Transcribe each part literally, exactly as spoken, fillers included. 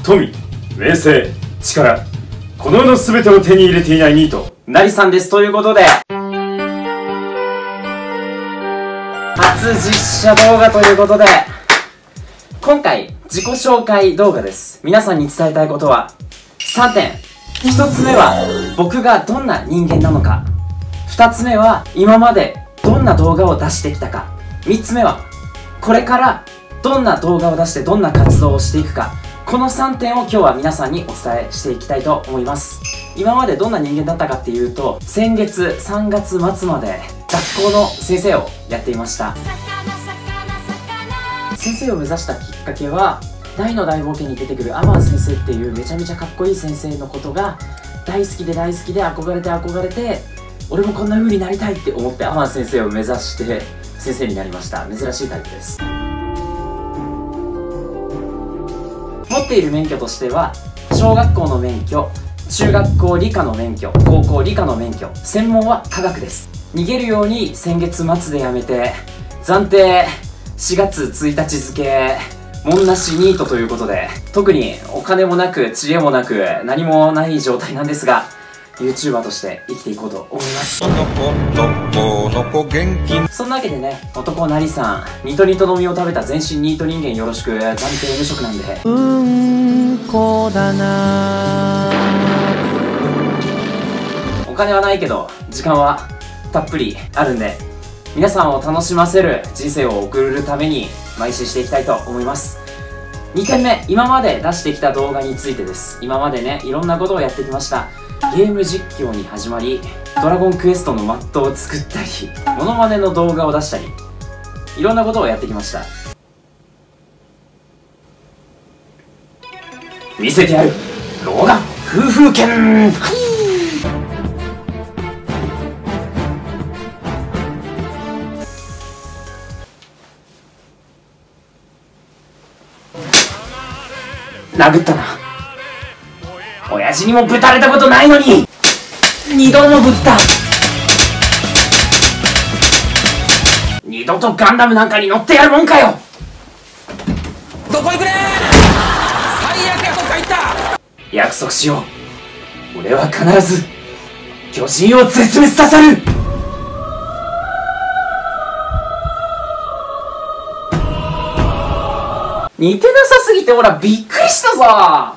富、名声、力、この世の全てを手に入れていないニート、 なりさんです。ということで、初実写動画ということで、今回、自己紹介動画です。皆さんに伝えたいことは、さんてん。ひとつめは、僕がどんな人間なのか。ふたつめは、今までどんな動画を出してきたか。みっつめは、これからどんな動画を出してどんな活動をしていくか。このさんてんを今日は皆さんにお伝えしていきたいと思います。今までどんな人間だったかっていうと、先月さんがつまつまで学校の先生をやっていました。先生を目指したきっかけは、大の大冒険に出てくるアマン先生っていうめちゃめちゃかっこいい先生のことが大好きで大好きで憧れて憧れて、俺もこんな風になりたいって思ってアマン先生を目指して先生になりました。珍しいタイプです。持っている免許としては、小学校の免許、中学校理科の免許、高校理科の免許、専門は科学です。逃げるように先月末で辞めて、暫定しがつついたち付、もんなしニートということで、特にお金もなく知恵もなく何もない状態なんですが、YouTuber として生きていこうと思います。そんなわけでね、男なりさん、ニトニトの実を食べた全身ニート人間よろしく、暫定無職なんで。うーんこだなー。お金はないけど、時間はたっぷりあるんで、皆さんを楽しませる人生を送るために、邁進していきたいと思います。にてんめ、今まで出してきた動画についてです。今までね、いろんなことをやってきました。ゲーム実況に始まり、ドラゴンクエストのマットを作ったり、モノマネの動画を出したり、いろんなことをやってきました。見せてやる老眼夫婦剣。殴ったな。親父にもぶたれたことないのに二度もぶった。二度とガンダムなんかに乗ってやるもんかよ。どこ行くねー。最悪やとか言った。約束しよう。俺は必ず巨人を絶滅させる。似てなさすぎて、ほら、びっくりしたぞ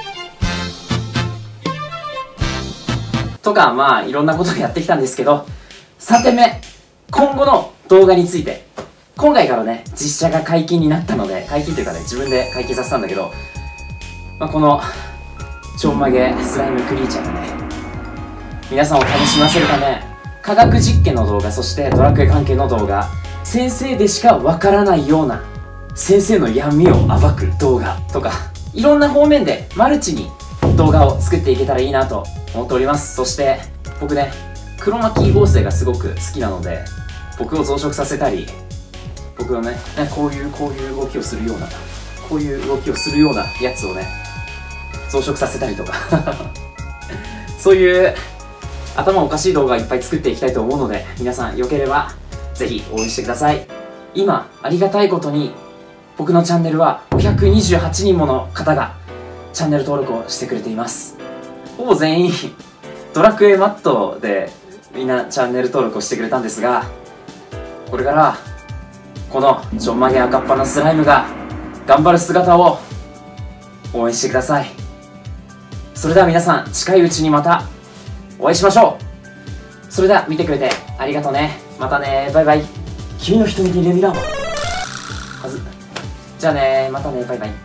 とか、まあ、いろんなことをやってきたんですけど、さんてんめ、今後の動画について。今回からね、実写が解禁になったので、解禁というかね、自分で解禁させたんだけど、まあ、この、ちょんまげスライムクリーチャーがね、皆さんを楽しませるため、科学実験の動画、そしてドラクエ関係の動画、先生でしかわからないような、先生の闇を暴く動画とか、いろんな方面でマルチに動画を作っていけたらいいなと思っております。そして僕ね、黒巻合成がすごく好きなので、僕を増殖させたり、僕のね、こういうこういう動きをするようなこういう動きをするようなやつをね、増殖させたりとかそういう頭おかしい動画をいっぱい作っていきたいと思うので、皆さんよければぜひ応援してください。今ありがたいことに僕のチャンネルはごひゃくにじゅうはちにんもの方がチャンネル登録をしてくれています。ほぼ全員ドラクエマットでみんなチャンネル登録をしてくれたんですが、これからこのちょんまげ赤っ鼻スライムが頑張る姿を応援してください。それでは皆さん、近いうちにまたお会いしましょう。それでは見てくれてありがとうね。またね、バイバイ。君の瞳にレミラーはずじゃあね、またね、バイバイ。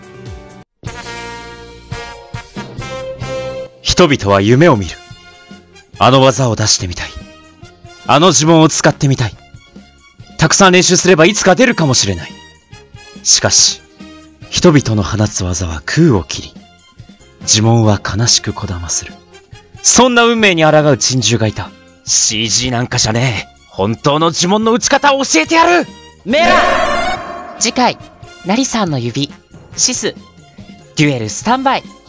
人々は夢を見る。あの技を出してみたい。あの呪文を使ってみたい。たくさん練習すればいつか出るかもしれない。しかし、人々の放つ技は空を切り、呪文は悲しくこだまする。そんな運命に抗う珍獣がいた。シージー なんかじゃねえ。本当の呪文の打ち方を教えてやる。メラ次回、ナリさんの指、シス、デュエルスタンバイ。